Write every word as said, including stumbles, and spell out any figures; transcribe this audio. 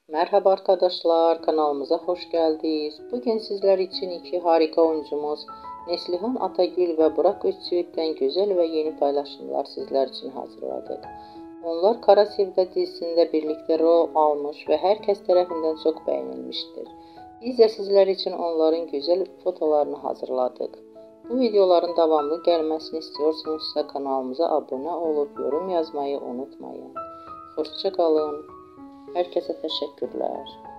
Merhaba arkadaşlar, kanalımıza hoş geldiniz. Bugün sizler için iki harika oyuncumuz Neslihan Atagül ve Burak Özçivit'ten güzel ve yeni paylaşımlar sizler için hazırladık. Onlar Kara Sevda dizisinde birlikte rol almış ve herkes tarafından çok beğenilmiştir. Biz de sizler için onların güzel fotolarını hazırladık. Bu videoların devamlı gelmesini istiyorsanızsa kanalımıza abone olup yorum yazmayı unutmayın. Hoşça kalın. Herkese teşekkürler.